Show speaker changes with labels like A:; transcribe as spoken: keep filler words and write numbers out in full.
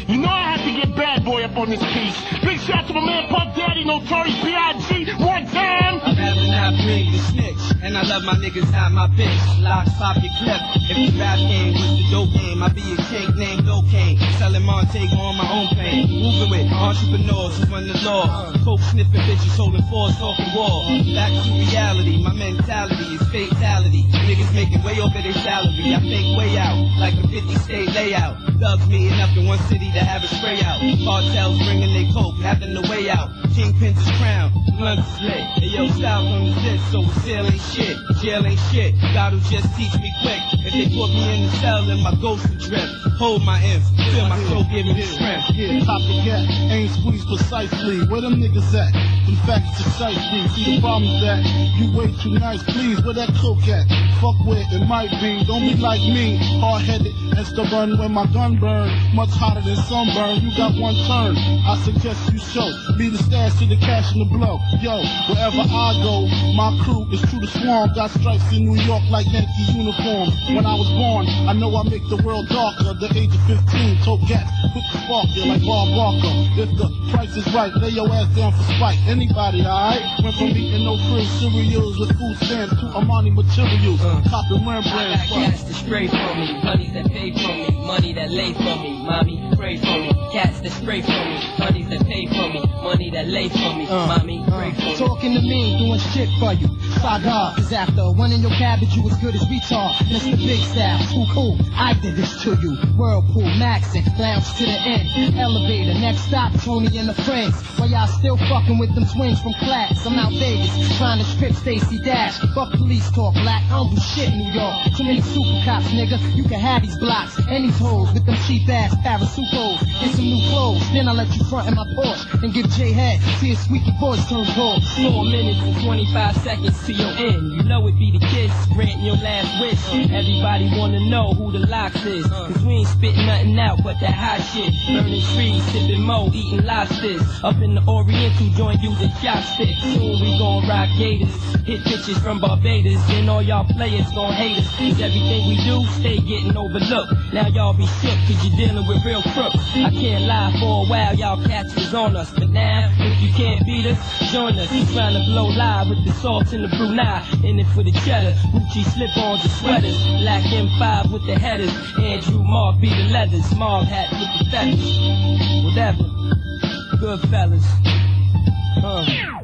A: You know I had to get Bad Boy up on this piece. Big shout to my man Puff Daddy, Notorious B I G One time.
B: I'd rather not bring the snitch, and I love my niggas, not my bitch. Locks, pop your clip. If the rap game was the dope game, I'd be a king named Cocaine. Selling Monte on my own pain. Moving with entrepreneurs who run the law. Coke sniffing bitches holding fours, talking war. Back to reality, my mentality is fatality. Niggas making way over their salary. I think way out, like a fifty state layout. Thugs meeting up in one city to have a spray out. Cartels bringing their coke, having the way out. Kingpins is crown, blunts is lit. Hey yo, style from the zip, so it's still ain't shit. Jail ain't shit, God'll just teach me quick. If they put me in the cell, then my ghost will drip. Hold my imps, feel my soul, give me strength.
C: Yeah, cop the gat, ain't squeezed precisely. Where them niggas at? In fact, it's a sight me. See the problem is that you way too nice, please. Where that coke at? Fuck where it might be. Don't be like me, hard-headed and stubborn when my gun burn. Much hotter than sunburn. You got one turn. I suggest you show me the stash to the cash and the blow. Yo, wherever I go, my crew is true to swarm. Got stripes in New York like Yankee uniforms. When I was born, I know I make the world darker. The age of fifteen, tote gats, quick to spark you like Bob Barker. If the price is right, lay your ass down for spite. Anybody, alright? Went from eating no free cereals with food stamps to Armani materials. Uh, Copping Rembrandt.
B: I got cats that stray from me, honeys that pay for me, money that lay for me, mommy pray for me. Cats that stray from me, honeys that pay for me, money that lay for me, uh, mommy pray for me.
D: Talking to me, doing shit for you. Saga, cause after one in your cabbage, you as good as retard. Mister Big Style, cool, cool, I did this to you. Whirlpool, Maxin, lounge to the end. Elevator, next stop, Tony and the friends. While y'all still fucking with them twins from class. I'm out Vegas, trying to strip Stacy Dash. Fuck police talk, black, I don't do shit in New York. Too many super cops, nigga, you can have these blocks. And these hoes with them cheap ass parasucos. Get some new clothes, then I'll let you front in my Porsche. And give J head, see his squeaky voice turn cold.
B: Four minutes and twenty-five seconds to your end. You know it be the kids granting your last wish. Everybody wanna know who the locks is. Cause we ain't spitting nothing out but that hot shit. Burning trees, sipping mo, eating lobsters. Up in the Oriental joint using chopsticks. Soon we gon' rock gators. Hit bitches from Barbados. Then all y'all players gon' hate us. Cause everything we do stay getting overlooked. Now y'all be shook cause you're dealing with real crooks. I can't lie, for a while y'all cats was on us. But now, if you can't beat us, join us. We trying to blow live with the sauce and the Brunei. In it for the cheddar, Gucci slip-ons and sweaters. Black M five with the headers. Andrew Mark be the leathers. Mob hat with the feathers. Whatever. Good fellas. Huh.